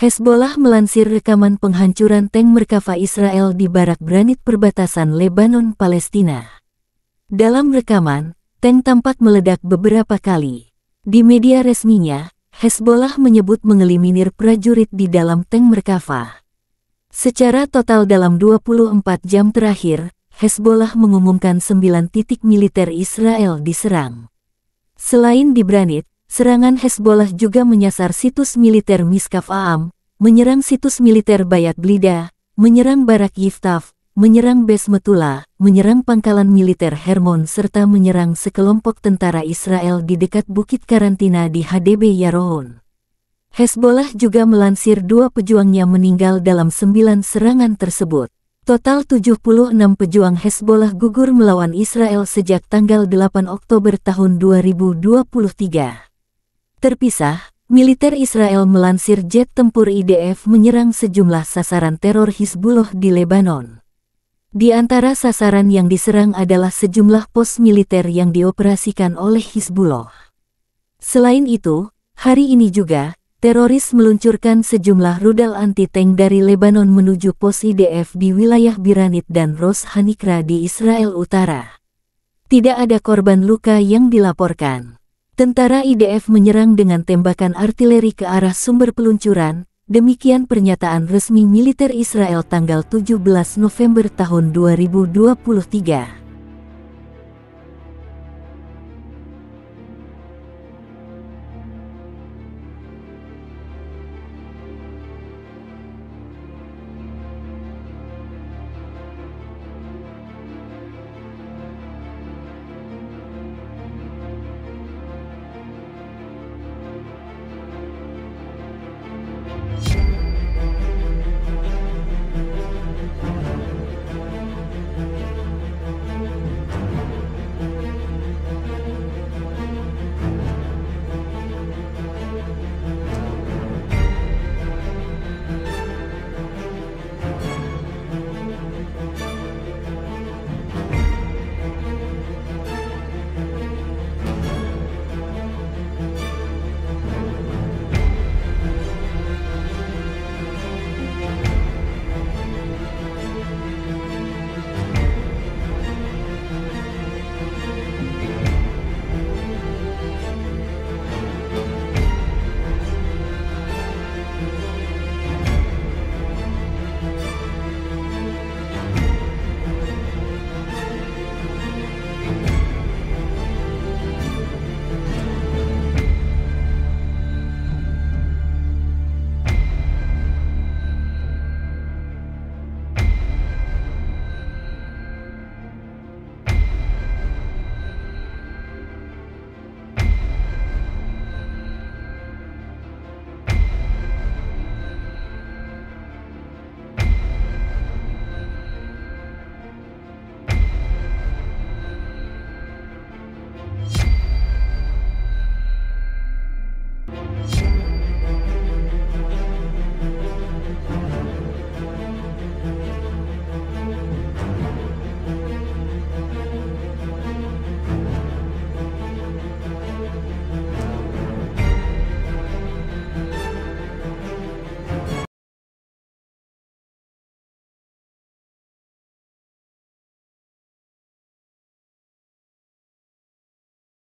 Hezbollah melansir rekaman penghancuran tank Merkava Israel di barak granit perbatasan Lebanon-Palestina. Dalam rekaman, tank tampak meledak beberapa kali. Di media resminya, Hezbollah menyebut mengeliminir prajurit di dalam tank Merkava. Secara total dalam 24 jam terakhir, Hezbollah mengumumkan 9 titik militer Israel diserang. Selain di Granit, serangan Hezbollah juga menyasar situs militer Miskaf Aam, menyerang situs militer Bayat Blida, menyerang Barak Yiftaf, menyerang Bes Metula, menyerang pangkalan militer Hermon serta menyerang sekelompok tentara Israel di dekat bukit karantina di HDB Yaron. Hezbollah juga melansir 2 pejuangnya meninggal dalam 9 serangan tersebut. Total 76 pejuang Hezbollah gugur melawan Israel sejak tanggal 8 Oktober tahun 2023. Terpisah, militer Israel melansir jet tempur IDF menyerang sejumlah sasaran teror Hizbullah di Lebanon. Di antara sasaran yang diserang adalah sejumlah pos militer yang dioperasikan oleh Hizbullah. Selain itu, hari ini juga, teroris meluncurkan sejumlah rudal anti-tank dari Lebanon menuju pos IDF di wilayah Biranit dan Ros Hanikra di Israel Utara. Tidak ada korban luka yang dilaporkan. Tentara IDF menyerang dengan tembakan artileri ke arah sumber peluncuran, demikian pernyataan resmi militer Israel tanggal 17 November tahun 2023.